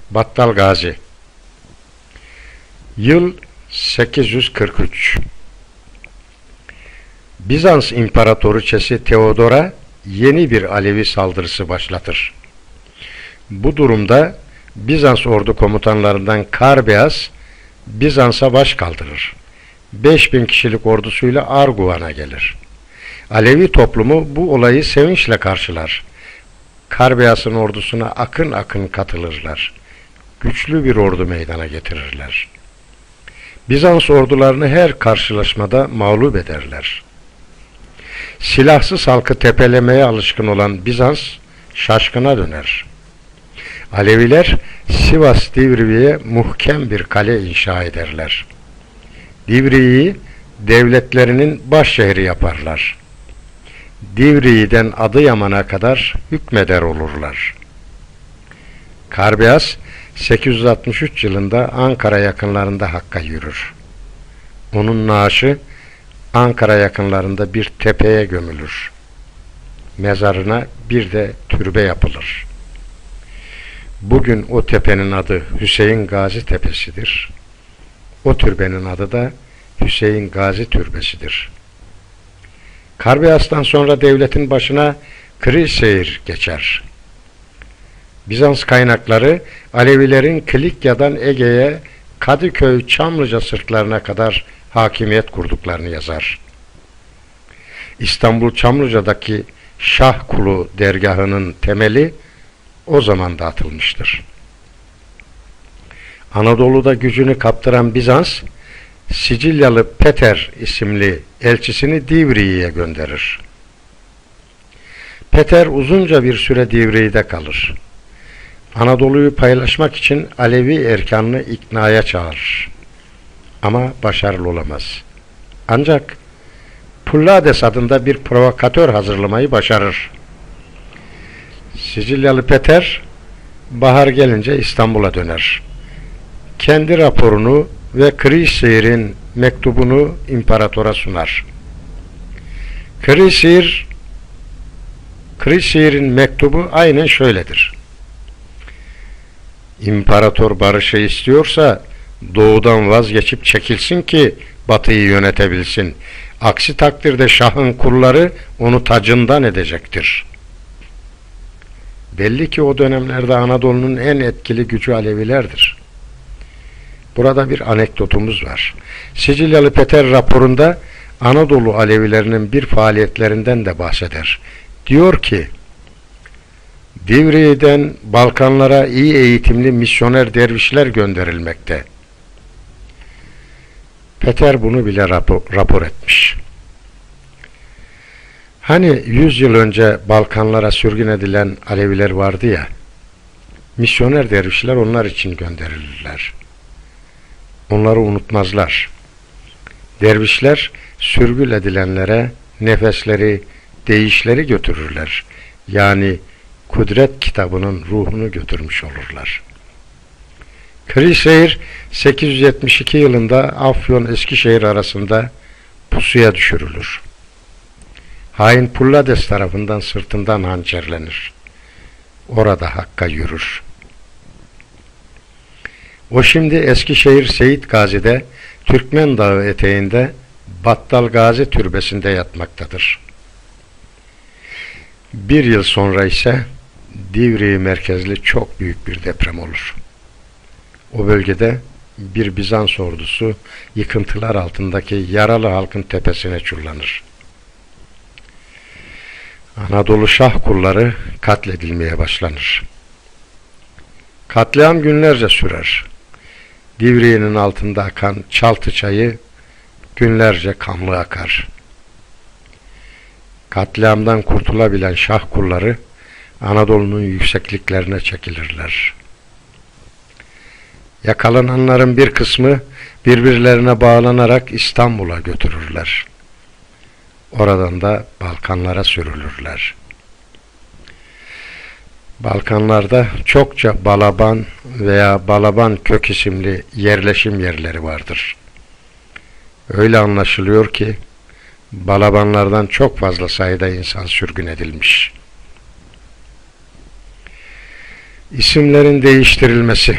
Battal Gazi. Yıl 843. Bizans İmparatoriçesi Teodora yeni bir Alevi saldırısı başlatır. Bu durumda Bizans ordu komutanlarından Karbeas Bizans'a baş kaldırır. 5000 kişilik ordusuyla Arguvan'a gelir. Alevi toplumu bu olayı sevinçle karşılar. Karbeas'ın ordusuna akın akın katılırlar. Güçlü bir ordu meydana getirirler. Bizans ordularını her karşılaşmada mağlup ederler. Silahsız halkı tepelemeye alışkın olan Bizans şaşkına döner. Aleviler Sivas Divriği'ye muhkem bir kale inşa ederler. Divriği'yi devletlerinin başşehri yaparlar. Divriği'den Adıyaman'a kadar hükmeder olurlar. Karbeas 863 yılında Ankara yakınlarında Hakk'a yürür. Onun naaşı Ankara yakınlarında bir tepeye gömülür. Mezarına bir de türbe yapılır. Bugün o tepenin adı Hüseyin Gazi Tepesi'dir. O türbenin adı da Hüseyin Gazi Türbesi'dir. Karbeas'tan sonra devletin başına Kırıkseyir geçer. Bizans kaynakları Alevilerin Kilikya'dan Ege'ye, Kadıköy, Çamlıca sırtlarına kadar hakimiyet kurduklarını yazar. İstanbul Çamlıca'daki Şah Kulu dergahının temeli o zaman da atılmıştır. Anadolu'da gücünü kaptıran Bizans, Sicilyalı Peter isimli elçisini Divriği'ye gönderir. Peter uzunca bir süre Divriği'de kalır. Anadolu'yu paylaşmak için Alevi erkanını iknaya çağırır. Ama başarılı olamaz. Ancak Pulades adında bir provokatör hazırlamayı başarır. Sicilyalı Peter, bahar gelince İstanbul'a döner. Kendi raporunu ve Kırıkseyir'in mektubunu imparatora sunar. Kırıkseyir'in mektubu aynen şöyledir. İmparator barışı istiyorsa doğudan vazgeçip çekilsin ki batıyı yönetebilsin. Aksi takdirde şahın kulları onu tacından edecektir. Belli ki o dönemlerde Anadolu'nun en etkili gücü Alevilerdir. Burada bir anekdotumuz var. Sicilyalı Peter raporunda Anadolu Alevilerinin bir faaliyetlerinden de bahseder. Diyor ki, Divriği'den Balkanlara iyi eğitimli misyoner dervişler gönderilmekte. Peter bunu bile rapor etmiş. Hani 100 yıl önce Balkanlara sürgün edilen Aleviler vardı ya, misyoner dervişler onlar için gönderilirler. Onları unutmazlar. Dervişler sürgün edilenlere nefesleri, değişleri götürürler. Yani Kudret kitabının ruhunu götürmüş olurlar. Kırıkseyir 872 yılında Afyon-Eskişehir arasında pusuya düşürülür. Hain Pulades tarafından sırtından hançerlenir. Orada Hakk'a yürür. O şimdi Eskişehir Seyit Gazi'de Türkmen Dağı eteğinde Battal Gazi Türbesi'nde yatmaktadır. Bir yıl sonra ise Divriği merkezli çok büyük bir deprem olur. O bölgede bir Bizans ordusu yıkıntılar altındaki yaralı halkın tepesine çullanır. Anadolu Şah kulları katledilmeye başlanır. Katliam günlerce sürer. Divriğinin altında akan Çaltı çayı günlerce kanlı akar. Katliamdan kurtulabilen Şah kulları Anadolu'nun yüksekliklerine çekilirler. Yakalananların bir kısmı birbirlerine bağlanarak İstanbul'a götürürler. Oradan da Balkanlara sürülürler. Balkanlarda çokça Balaban veya Balaban kök isimli yerleşim yerleri vardır. Öyle anlaşılıyor ki Balabanlardan çok fazla sayıda insan sürgün edilmiş. İsimlerin değiştirilmesi.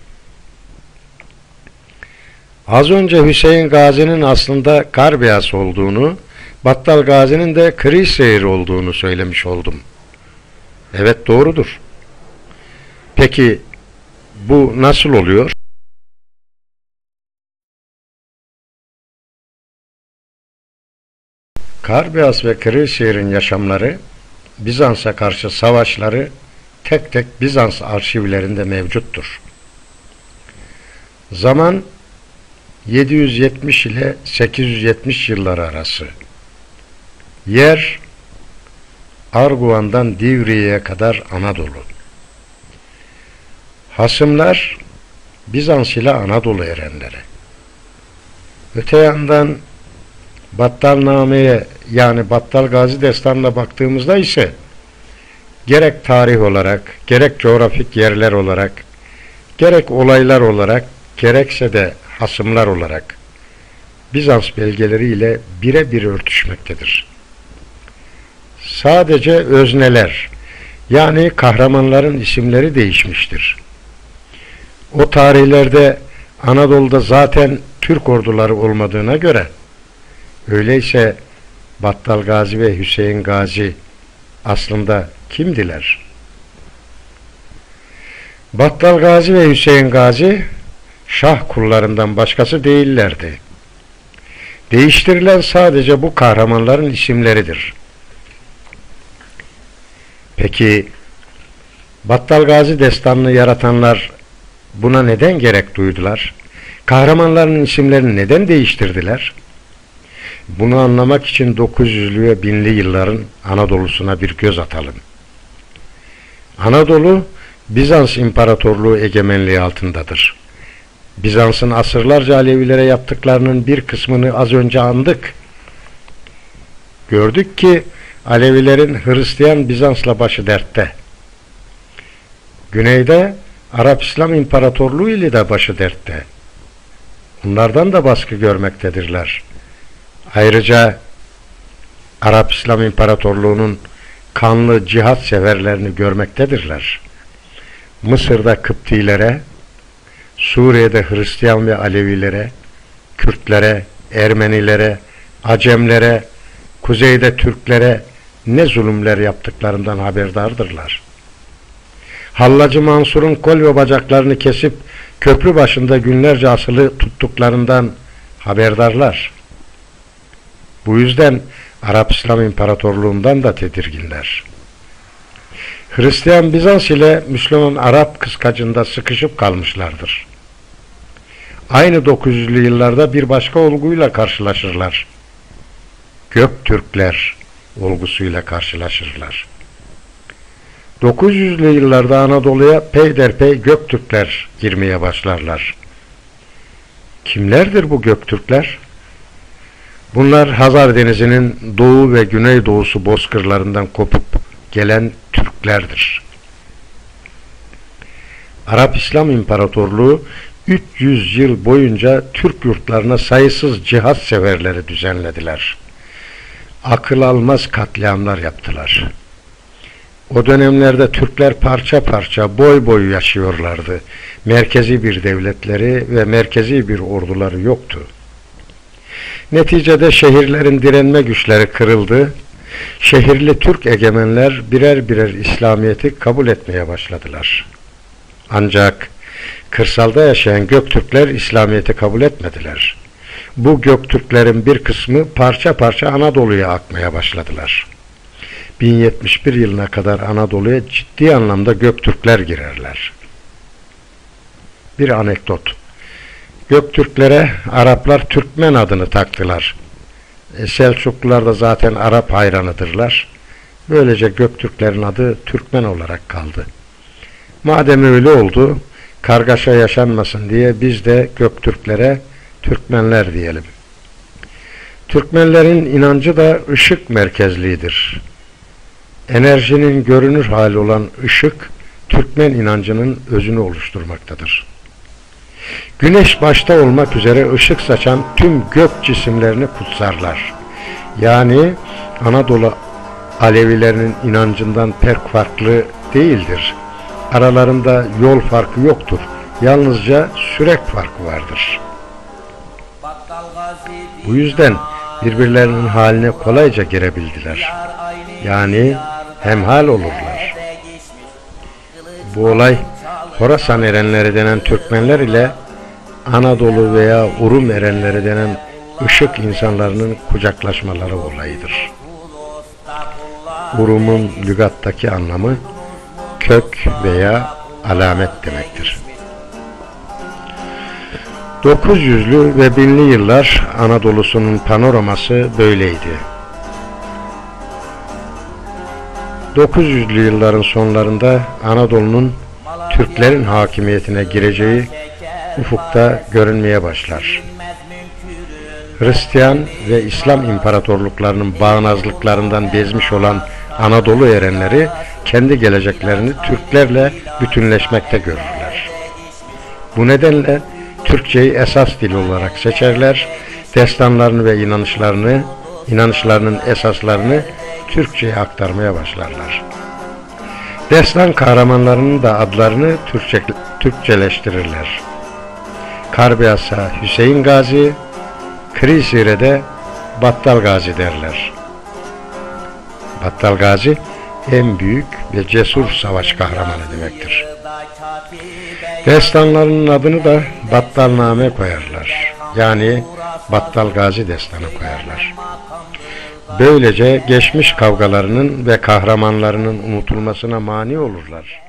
Az önce Hüseyin Gazi'nin aslında Karbiyas olduğunu, Battal Gazi'nin de Kırıyseyir olduğunu söylemiş oldum. Evet, doğrudur. Peki bu nasıl oluyor? Karbiyas ve Kırıyseyir'in yaşamları, Bizans'a karşı savaşları tek tek Bizans arşivlerinde mevcuttur. Zaman 770 ile 870 yılları arası. Yer Arguvan'dan Divriğe'ye kadar Anadolu. Hasımlar Bizans ile Anadolu erenleri. Öte yandan Battalname'ye, yani Battal Gazi Destanı'na baktığımızda ise gerek tarih olarak, gerek coğrafik yerler olarak, gerek olaylar olarak, gerekse de hasımlar olarak Bizans belgeleri ile birebir örtüşmektedir. Sadece özneler, yani kahramanların isimleri değişmiştir. O tarihlerde Anadolu'da zaten Türk orduları olmadığına göre, öyleyse Battal Gazi ve Hüseyin Gazi aslında kimdiler? Battal Gazi ve Hüseyin Gazi şah kullarından başkası değillerdi. Değiştirilen sadece bu kahramanların isimleridir. Peki Battal Gazi destanını yaratanlar buna neden gerek duydular? Kahramanların isimlerini neden değiştirdiler? Bunu anlamak için 900'lü ve 1000'li yılların Anadolu'suna bir göz atalım. Anadolu, Bizans İmparatorluğu egemenliği altındadır. Bizans'ın asırlarca Alevilere yaptıklarının bir kısmını az önce andık. Gördük ki Alevilerin Hristiyan Bizans'la başı dertte. Güneyde Arap İslam İmparatorluğu ile de başı dertte. Onlardan da baskı görmektedirler. Ayrıca Arap İslam İmparatorluğu'nun kanlı cihat severlerini görmektedirler. Mısır'da Kıptilere, Suriye'de Hristiyan ve Alevilere, Kürtlere, Ermenilere, Acemlere, kuzeyde Türklere ne zulümler yaptıklarından haberdardırlar. Hallacı Mansur'un kol ve bacaklarını kesip köprü başında günlerce asılı tuttuklarından haberdarlar. Bu yüzden Arap İslam İmparatorluğundan da tedirginler. Hristiyan Bizans ile Müslüman Arap kıskacında sıkışıp kalmışlardır. Aynı 900'lü yıllarda bir başka olguyla karşılaşırlar. Göktürkler olgusuyla karşılaşırlar. 900'lü yıllarda Anadolu'ya peyderpey Göktürkler girmeye başlarlar. Kimlerdir bu Göktürkler? Bunlar Hazar Denizi'nin doğu ve güneydoğusu bozkırlarından kopup gelen Türklerdir. Arap İslam İmparatorluğu 300 yıl boyunca Türk yurtlarına sayısız cihat severleri düzenlediler. Akıl almaz katliamlar yaptılar. O dönemlerde Türkler parça parça, boy boy yaşıyorlardı. Merkezi bir devletleri ve merkezi bir orduları yoktu. Neticede şehirlerin direnme güçleri kırıldı. Şehirli Türk egemenler birer birer İslamiyet'i kabul etmeye başladılar. Ancak kırsalda yaşayan Göktürkler İslamiyet'i kabul etmediler. Bu Göktürklerin bir kısmı parça parça Anadolu'ya akmaya başladılar. 1071 yılına kadar Anadolu'ya ciddi anlamda Göktürkler girerler. Bir anekdot. Göktürklere Araplar Türkmen adını taktılar. Selçuklular da zaten Arap hayranıdırlar. Böylece Göktürklerin adı Türkmen olarak kaldı. Madem öyle oldu, kargaşa yaşanmasın diye biz de Göktürklere Türkmenler diyelim. Türkmenlerin inancı da ışık merkezlidir. Enerjinin görünür hali olan ışık, Türkmen inancının özünü oluşturmaktadır. Güneş başta olmak üzere ışık saçan tüm gök cisimlerini kutsarlar. Yani Anadolu Alevilerinin inancından pek farklı değildir. Aralarında yol farkı yoktur. Yalnızca sürek farkı vardır. Bu yüzden birbirlerinin haline kolayca girebildiler. Yani hemhal olurlar. Bu olay Horasan erenleri denen Türkmenler ile Anadolu veya Urum erenleri denen Işık insanlarının kucaklaşmaları olayıdır. Urum'un lügattaki anlamı kök veya alamet demektir. 900'lü ve 1000'li yıllar Anadolu'sunun panoraması böyleydi. 900'lü yılların sonlarında Anadolu'nun Türklerin hakimiyetine gireceği ufukta görünmeye başlar. Hristiyan ve İslam imparatorluklarının bağnazlıklarından bezmiş olan Anadolu erenleri kendi geleceklerini Türklerle bütünleşmekte görürler. Bu nedenle Türkçeyi esas dil olarak seçerler, destanlarını ve inanışlarının esaslarını Türkçe'ye aktarmaya başlarlar. Destan kahramanlarının da adlarını Türkçeleştirirler. Karbiyas'a Hüseyin Gazi, Kırısire'de Battal Gazi derler. Battal Gazi en büyük ve cesur savaş kahramanı demektir. Destanlarının adını da Battalname koyarlar. Yani Battal Gazi destanı koyarlar. Böylece geçmiş kavgalarının ve kahramanlarının unutulmasına mani olurlar.